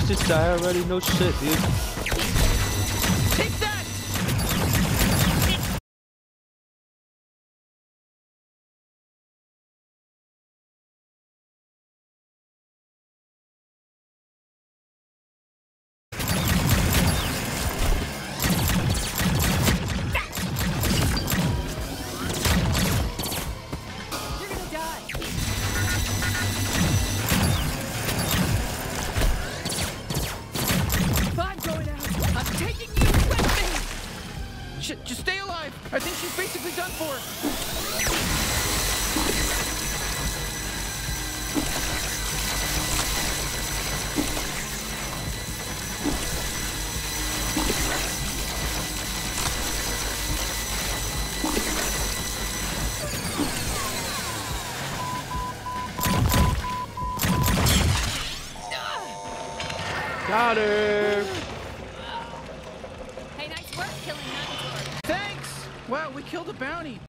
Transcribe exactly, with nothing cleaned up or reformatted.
Please just die already. No shit, dude. Take that! Shit, just stay alive. I think she's basically done for. Got her. Hey, nice work killing Manticore. Thanks. Wow, we killed a bounty.